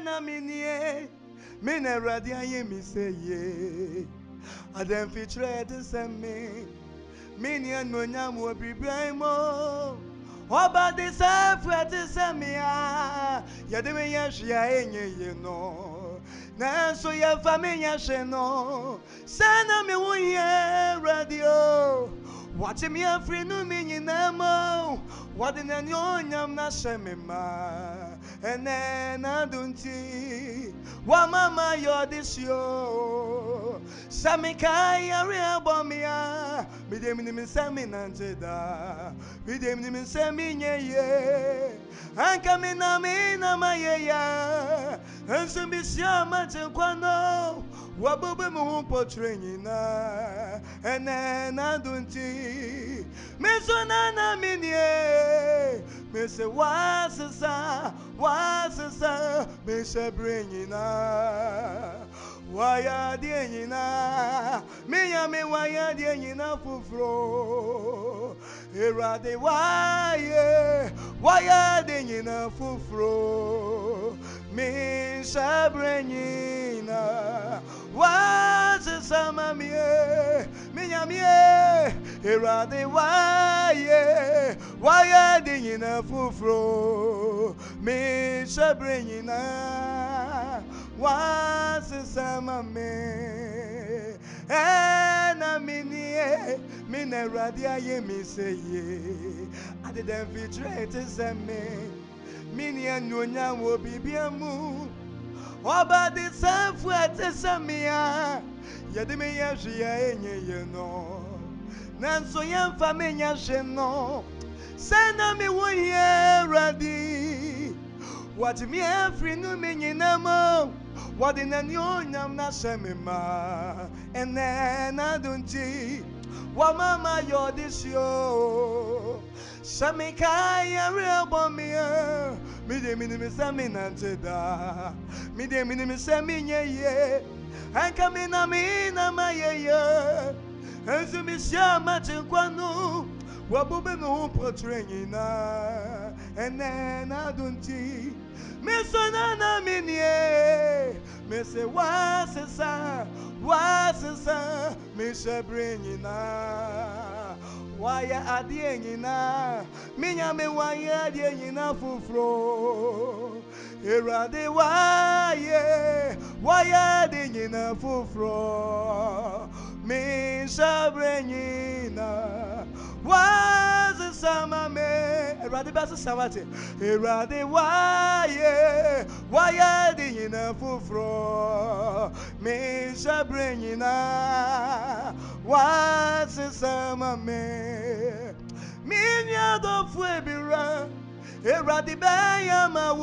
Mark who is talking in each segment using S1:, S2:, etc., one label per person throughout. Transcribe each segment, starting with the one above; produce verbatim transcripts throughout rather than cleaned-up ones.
S1: na minie mine radia ye mi say ye adem fitre de semi mini no nyam wo bibran mo oba de sa frete semia ye de me yahia enye ye no na so ye fa me yahye no sana me wo ye radio watch me afri no me nyina mo what in an yonyam na shemema and then I don't see what mama you're this yo Samikai area bomia with them in semi nanteda with them in semi ye and coming a me na my ya and some be much quando wabu mu portraying and then I don't see Mesonana minie, me say what's sa, what's sa, me say bringing why are the na, me ya me why are the na fufro, era de why, why are the na fufro, me say bringing what's sa mamie, me ya me. Erade why why the na fufro me shabrina was sama me na mini me radia ye me say ye I didn't feature to send me mini anonya wo bibiamu oba de sanfu atesamia ye de me yahia enye ye no Nanso yamfa menya hweno sana me wo ye ready what me afri no me nyina mo what in an yonyam na shemema and then I don't see what mama you're this yo Samikai area bomia me de minimi sami nanteda me de minimi sami ye and come na me na my ye As you miss your match and quando, Wabube no portraying and then I don't see Miss Anna Minie, Miss was a son, was a son, Miss bringing why are the engina, Minyame, why are the engina fufro? Era de why, why are the engina fufro? Me Sabrina was a summer me Erade Bass Savate Erade why why are the enough fro Me Sabrina was a summer me Minya do fuebira Erade Bayama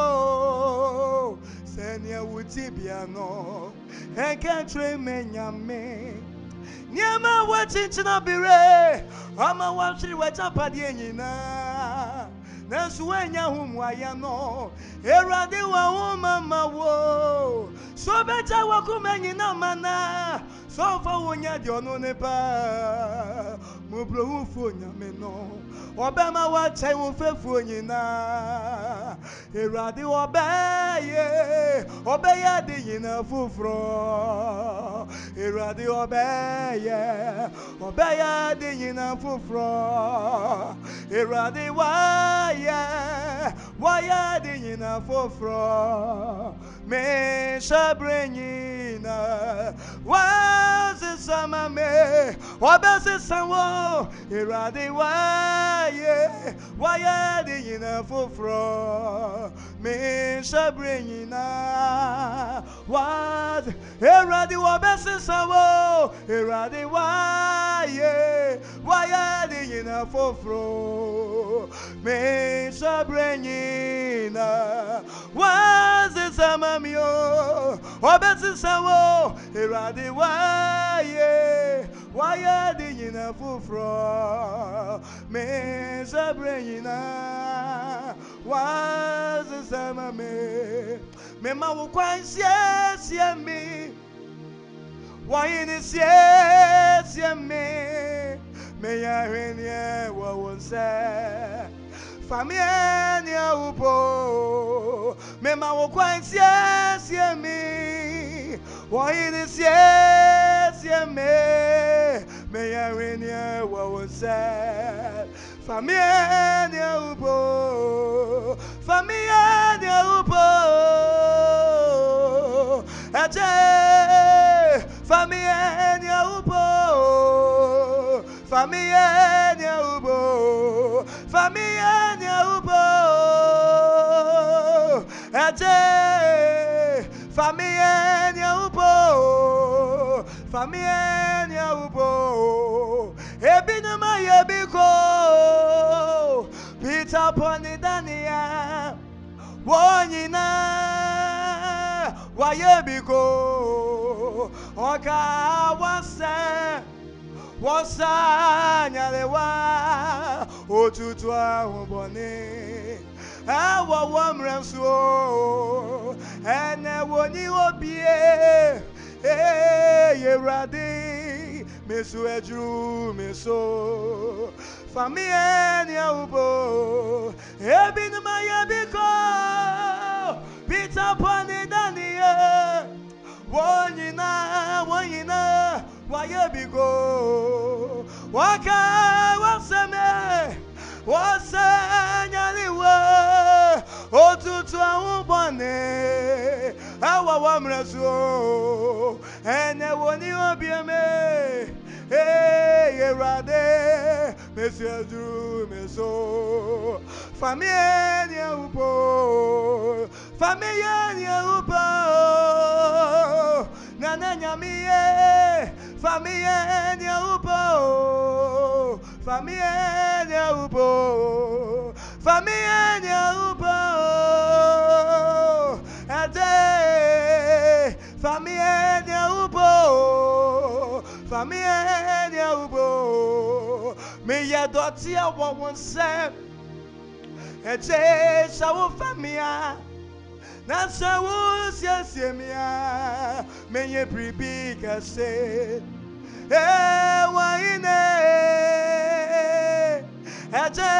S1: wuso Senya wutibiano and country menyame Niama watching Chinabire, Ama watching what up at the Yenina. Nansuenya whom I know, Eradiwa mama wo. So better wakumenina mana, so for one ya diono nepa, Mubro Funya meno, Obama what I will faithful yina, Eradi obey, obey the yina fufro, Eradi obey, obey the yina fufro, Eradi why. Why are they in a fofro? Me Sabrina was a summer me, what does it sound? Iradi why? Why are they in a fofro? Me Sabrina was Iradi what does it sound? Iradi why? Why are they in a fofro? Me Sabrina was a summer mio, or better sawo, Iradi why, why are they in a fufro? Me Sabrina was a summer me, me ma will quite yes, yeah, me. Why in this yes, yeah, me, may I hear what was said. Famia upo me ma wo kwan siesie me wo yin siesie me me ya renia wo se famia ne ubo famia ne ubo aje famia ne ubo famia ne ubo famia ne ubo aje famia ne ubo famia ne ubo ebinu ma yebiko Peter Ponidania wonyina wayebiko oka wasa wasa nyalewa otutu ahobone awo wamranso ene woni obie eh yerade mesu ejuru meso famia ni ubo ebinu mayebiko Peter Ponidania wonyina wonyina wayebiko waka waseme wasanyaliwa otutu ahubone awa wamreso ene woni obieme eh yerade monsieur du meso famille ni upo famille ni upo nana nyamiye famille ni upo famille ni upo famille ni upo ade famille ni upo famille ni upo me ya doti awo wonse eje shawo famia na shawo siesie mia me ye pribi kase eh waine eje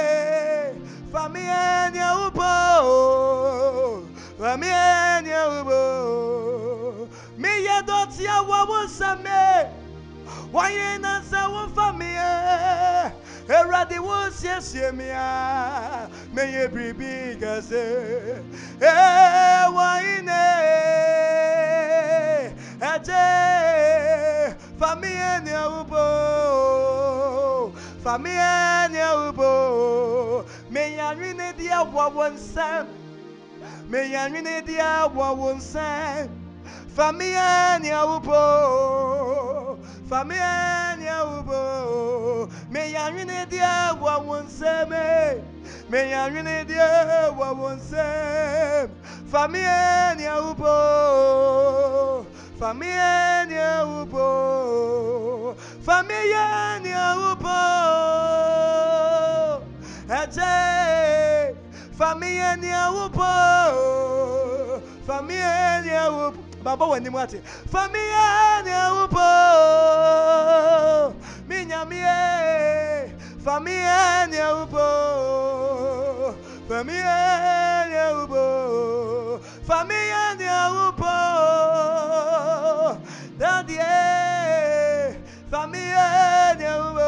S1: famia ni upo famia ni upo me ya doti awo wonse me waine na shawo famia erade wo siesie mia me ye bribi gaze eh waine aje famille ni ubo famille ni ubo me yanwine dia wo wonsam me yanwine dia wo wonsam famille ni ubo famille ni ubo me yanwine dia wo wonsam me yanwine dia wo wonsam famille ni ubo famille ni ubo famille ni ubo aje famille ni ubo famille ni ubo baba wani mwati famille ni ubo minyamie famille ni ubo famille ni ubo famille ni ubo dadie famille ni ubo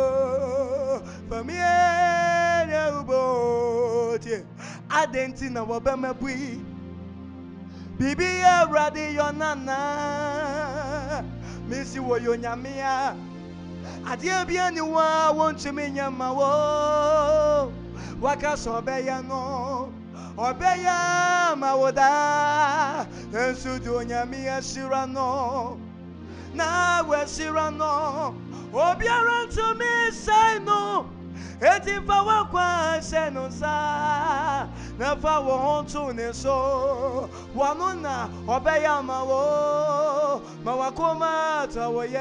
S1: famille ni ubo tie adenti na wobema bui bibi ya radi yonana misi wo yonyamia adie bia ni wa wontumi nyama wo waka so be ya no obeya mawoda ensu du nyamia shirano na we shirano obiara ntumi sai no eti fa wa kwa se no sa na fa wo hontu ne so wanu na obeya mawo ma wakoma tawoye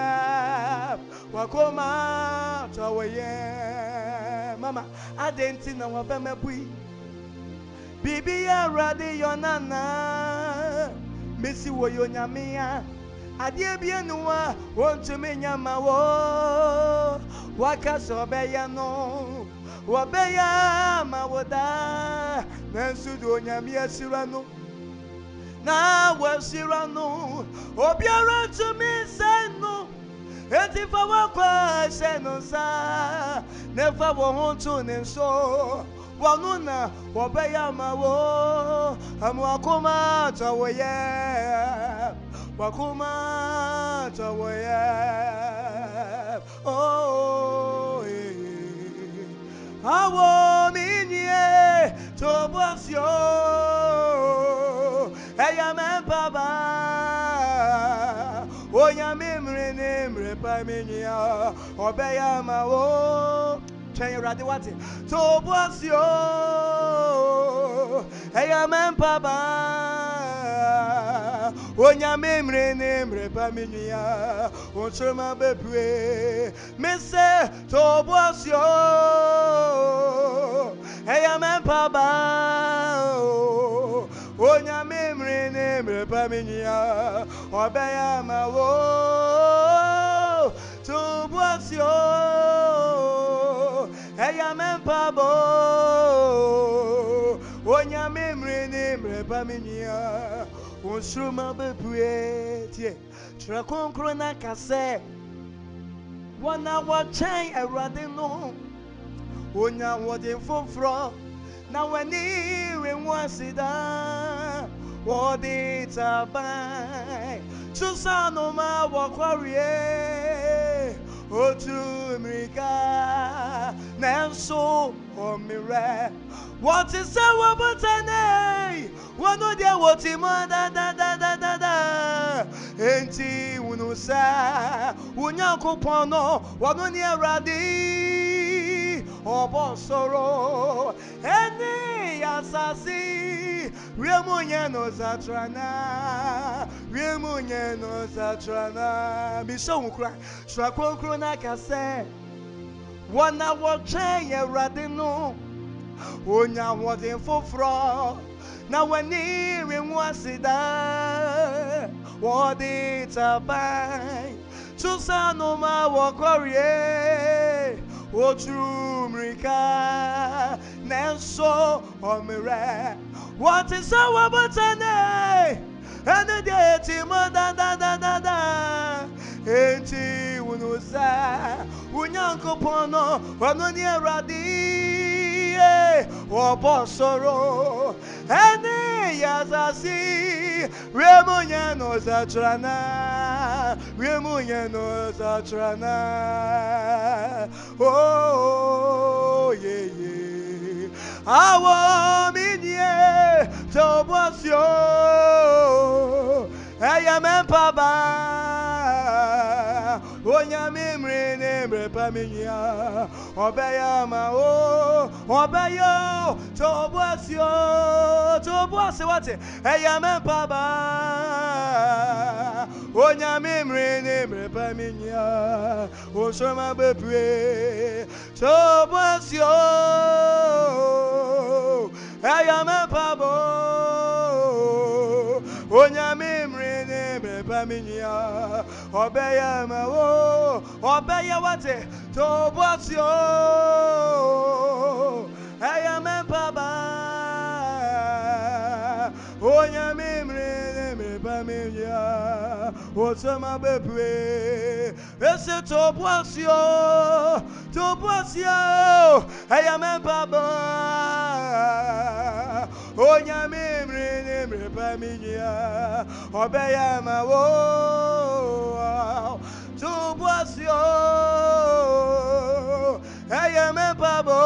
S1: wakoma tawoye mama adenti na wa be mabui bibi ya radi yonana mesi wo yonyamia adie bia nuwa wontumi nyama wo waka so be ya no wabeya mawoda nansu do nyame asira no na wasira no obiara tumi senu enti fa wakwa senu sa nefa wo honto ne so wanuna wabeya mawo amwakoma tawoye wakuma tawoye oh awo minye tobosyo eya me baba oya mimre nimre pa minya obeya mawo chen rade wate tobosyo eya me baba oya mimre nimre pa minya onchoma bepwe me se tobosyo eya me baba onya mimre nimre pa minya obeya mawo tobosyo eya me baba onya mimre nimre pa minya onchoma bepwe tie tra konkro na kase wana wachen erade no onya wode fofro na wani renwasida wode tabai susano ma wakwarie otu mrika nanso omire what is our butane wano dia woti ma da da da da da da enti unusa unyankopon no wano ni erade obo soro eni asasi remunye no zatrana remunye no zatrana mi so nkura so konkro na kase wana wo chen erade no onya wode fofro na wani renwasida wode tabai tusano ma wakorie otumrika nenso omire what is our butane and the team da da da da da enti unusa unyankopono wanoni eradi obosoro eni yazasi remunye no zatrana remunye no zatrana oh yeah yeah awo minye tobosyo eya mempaba onya mimre nemre paminya obeya ma o obeyo tobosyo tobose wate eya mempaba onya mimre nemre paminya osoma bepwe tobosyo eya mempaba onya mimre nemre paminya obeya ma o obeya wate tobosyo eya mempaba onya mimre nemre paminya osoma bepwe ese tobosyo tobosyo eya mempaba onya mimre nemre paminya obeya ma o tobosyo eya mempaba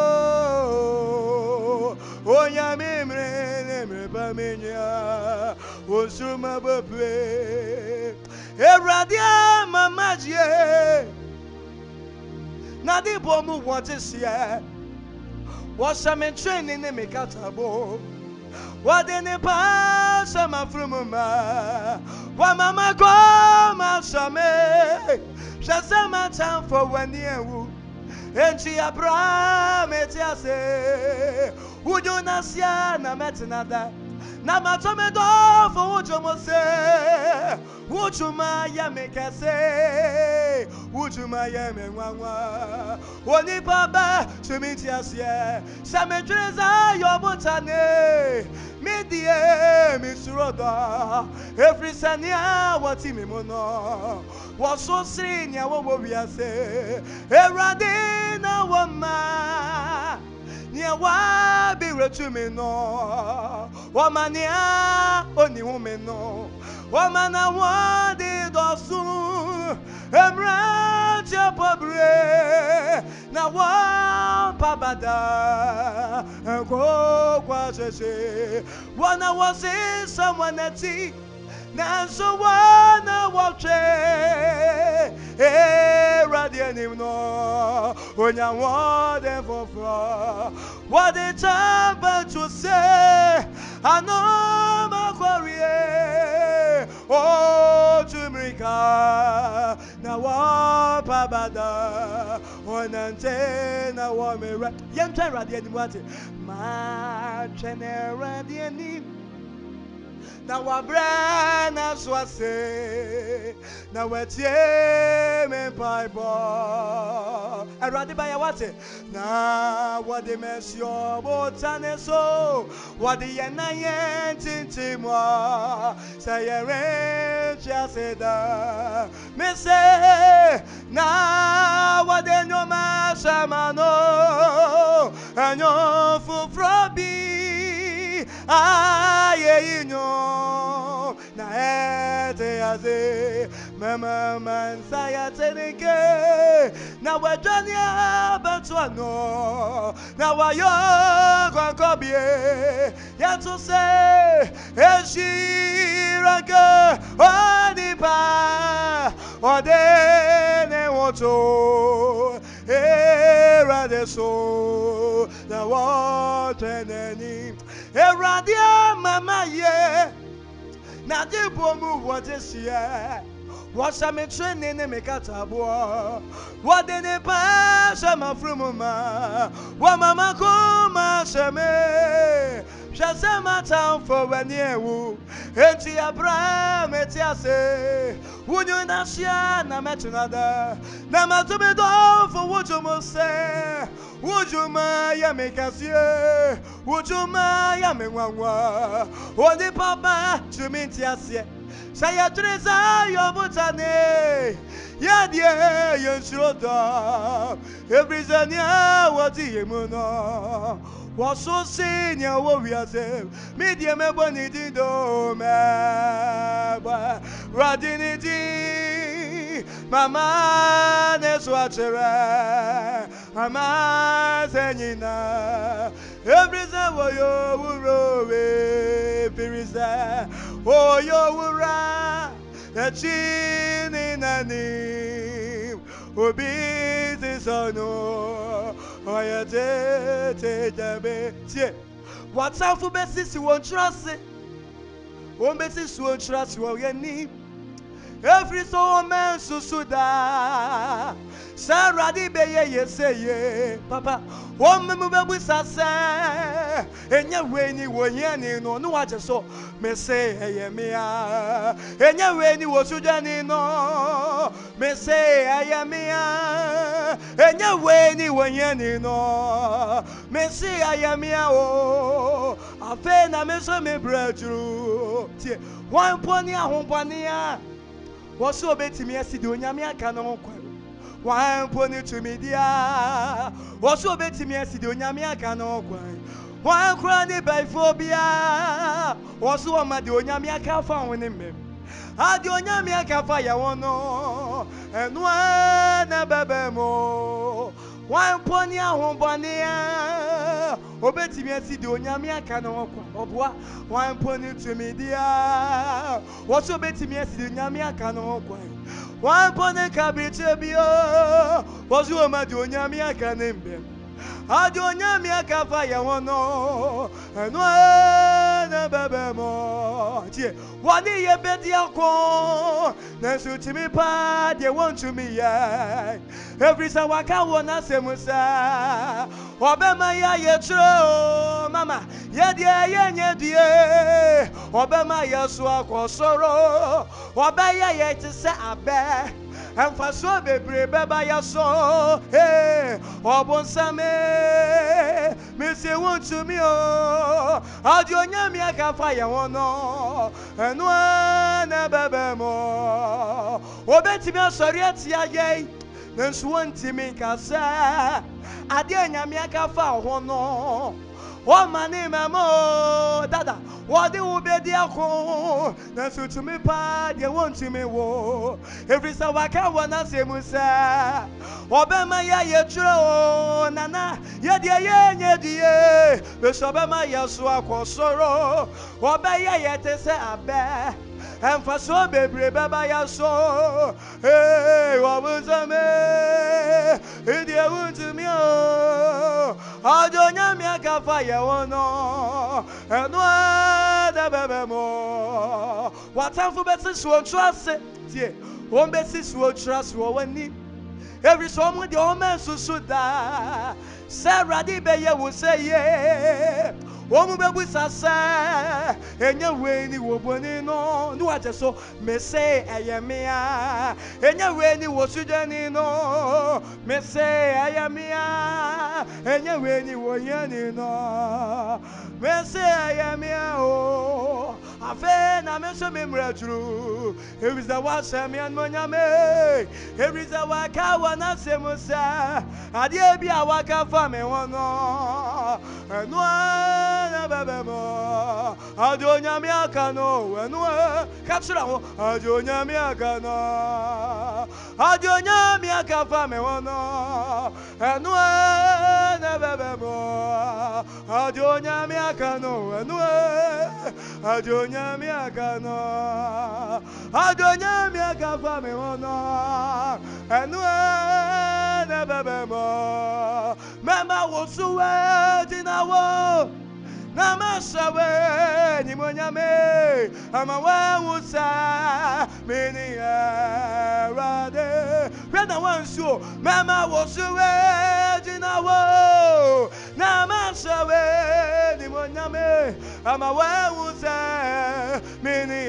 S1: onya mimre nemre paminya osuma bepwe eradia mamajie nadi bomu watisia wasame training ne mekatabo wadene pa sama frumuma wa mama ko masame shasama time for when you enti Abraham etiase ujunasia na metinada Namatome do for Ujumose, Ujuma Yamekase, Ujuma Yamengwa, Wani Baba, Chimitiasia, Sametreza, Yobutane, Medie, Misuroda, every Sania, Watimimono, was so senior, what we are say, Eradina Wama. Nia wa be retume no wamania oni women no wamana wa de dosu emra chapobre na wa pabada ko kwa chese wana wasi someone ati na so wana wache eh radianim no onya wa de fofo what the time to say ano makwarie oh Jamaica na wa pabada onante na wa me yem try radianim what ma chene radianim na wabra na swase na wetie me paibo erade ba ya wate na wade mesio botane so wade ye na ye tintimo say re chaseda me say na wade no ma samano anyo fufrobi aye inyo na ete aze mama man saya tenike na wadania betwano na wayo kwankobie ya to say eshiraka onipa odene woto erade so na wateneni eradia mama ye na de bomu wotesia washa me training ne mekatabo wadene pa shama frumuma wa mama kuma shame shasema town for weniewu enti abraham etiase wunyu na shia na metunada na matume do for wujumose wujuma ya mekasie wujuma ya menwanwa oni papa tumintiasie saya treza yobutane ya die yensroda every zania wati yemuno waso senior wo wiase media mebo ni dido meba radini di mama ne swatera mama zenyina every zawo yo wuro we pirisa oh yo wura the chini nani obi tisono oyete te jabe tie whatsapp besi si won trust won besi si won trust wo yeni every so man susuda Sarah di beye yeseye papa won memu bebu sase enya weni wo yeni no no waje so me say eye mia enya weni wo sujani no me say eye mia enya weni wo yeni no me say eye mia o afe na me so me breakthrough tie wan poni ahompani a wo so betimi asidi onyame aka no kwa wan poni tumi dia wo so betimi asidi onyame aka no kwa wan kra ni bifobia wo so o ma de onyame aka fa woni mem ade onyame aka fa ya wono enu na bebemo wan poni ahompani a obetimi asidi onyame aka no kwa oboa wan poni tumi dia wo so betimi asidi onyame aka no kwa wan poni kabite bio wo so o ma de onyame aka nembe ade onyame aka fa ya wono enu na bebemo tie wani ye bedi akọ na sutimi pa de want to me ya every time waka wona semusa obema ya ye tro mama ye de ye nye die Obema yesu akosoro. Obaya ye te se abe. Emfaso bebre beba yaso. Hey, obonsame. Me say want to me oh. Audio nyami aka fire wono. Enwa na bebe mo. Obetimi asori atia ye. Nanso wantimi kasa. Ade nyami aka fa wono. O mani memo dada. What do be the ako? Nanso to me pa de want me wo. Every sa waka wana se musa. Obema ya yetro nana ya de ye nye die. Be so obema ya so akosoro. Obeya yete se abe. Emfaso bebre baba ya so. Hey, wabuzame. Idi awuntu mi o. Adonya mi akafa ye wono. Enwa da bebe mo. Watanfu besi so trust. Tie. Won besi so trust wo wani. Every someone the omen susuda. Sarah di be ye wo say ye. Omu bebu sasa enya weni wo boni no no aje so me say ayamia enya weni wo sudani no me say ayamia enya weni wo yani no me say ayamia o afe na me so me mrajuru every za wa sami an monyame every za wa ka wa na semusa ade bi awaka fa me wono eno na bebe mo adonya mi akano eno kapsula ho adonya mi akano adonya mi akafa me wono eno na bebe mo adonya mi akano eno adonya mi akano adonya mi akafa me wono eno na bebe mo mama wo suwe dinawo Namasawe ni monyame amawa wusa mini arade rena wansu mama wosuwe dinawo namasawe ni monyame amawa wusa mini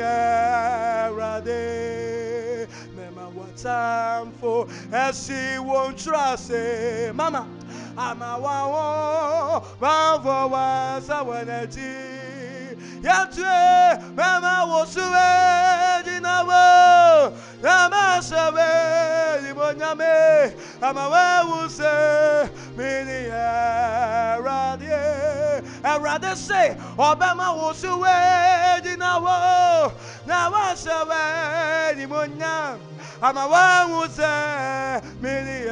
S1: arade mama watamfo esi won trust mama ama wawo bamfo wasa wanati yatue mama wosuwe dinawo namasawe libonyame ama wawuse mini arade arade say obama wosuwe dinawo namasawe libonyame ama wawuse mini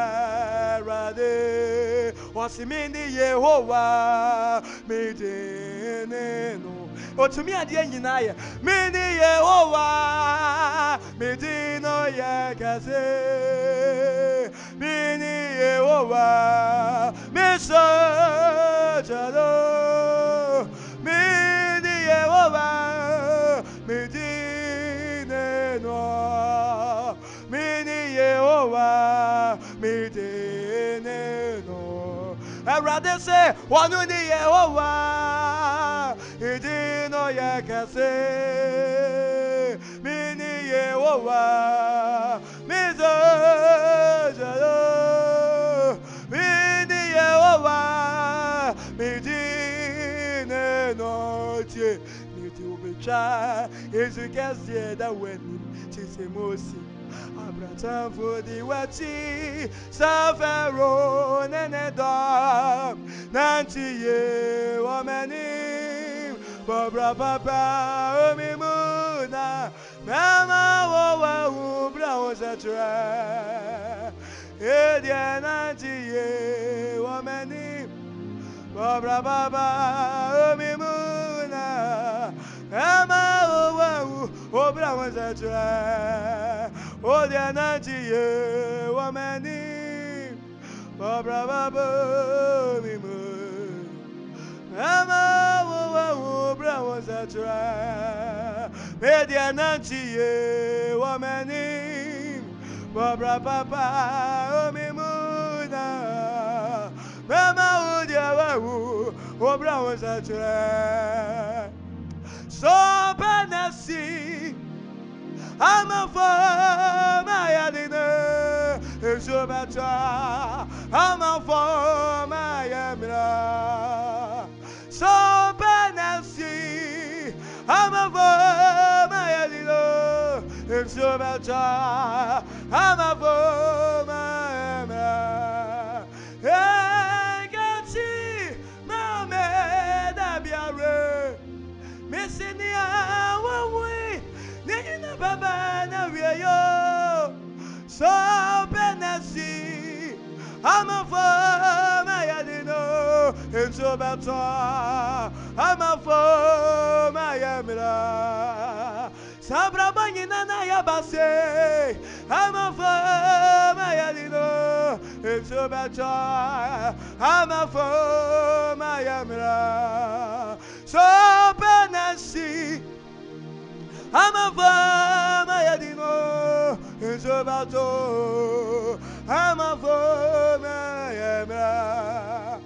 S1: arade Wasimini Yehovah midineno otumi ade nyina ye mini Yehovah midino ye kase mini Yehovah misojalo mini Yehovah midineno mini Yehovah midineno Erade se wanu ni Yehovah idino yakase mini Yehovah mizojalo mini Yehovah midine noche miti ubecha ezukase da weni chisemosi Abraham for the wachi Safaro nenedam Nanti ye wamani Babra papa omimuna Mama wawa ubra wasatra Edia nanti ye wamani Babra papa omimuna Mama wawa ubra wasatra Oh, the energy, wamani, Barbara Babo, Mimu, Emma, Wobra was a try. May the energy, wamani, Barbara Papa, Mimuna, Emma, Wobra was a try. So nasi ama fama ya dina ejobata ama fama ya mira so benasi ama fama ya dina ejobata ama fama ya mira egati mame da biare mesinia wawe nina baba na wiyo so benasi ama fama ya dino enso bata ama fama ya mira sabra banyina na ya base ama fama ya dino enso bata ama fama ya mira so benasi ama fama ya dino enso bato ama fama ya mira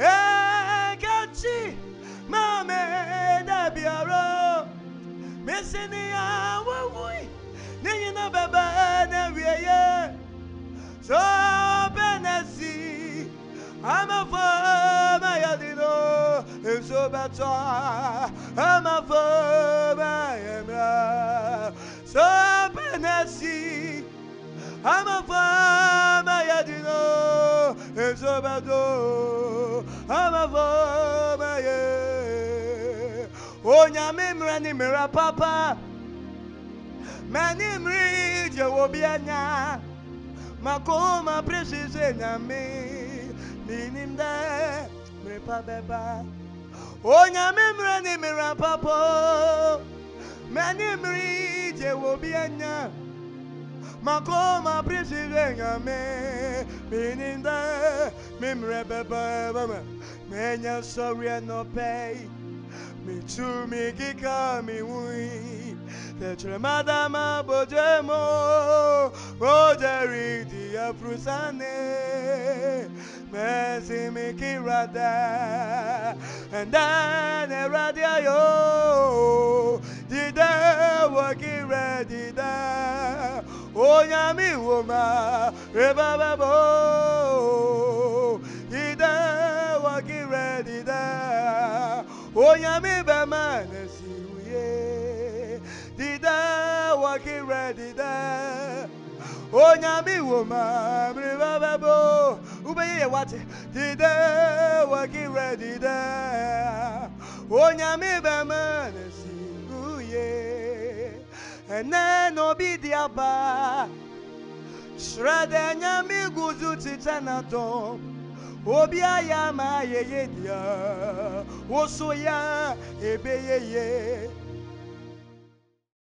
S1: ekati mame da biaro meseni awui nina baba na wiye so benasi ama fama ya dino enso bato ama fama ya mira so benasi ama fama ya dino enso bato ama fama ya onyame mra ni mra papa mani mri je obianya makoma precise nyame minimda mrepa beba onyame mra ni mra papa mani mri je obianya makoma precise nyame minimda mimre beba menya sorry no pay me to me kika me wi the tremadama bojemo bojeri di afrusane mesi me kirada and then eradia yo did I work ready da onyami woma rebabo did I work ready da onyami be manasi uye did I work ready da onyami woma rebabo ubeye wate did I work ready da onyami be manasi uye and then obidiaba shrada nyami guzu titanato obiaya ma ye ye dia oso ya ebeye ye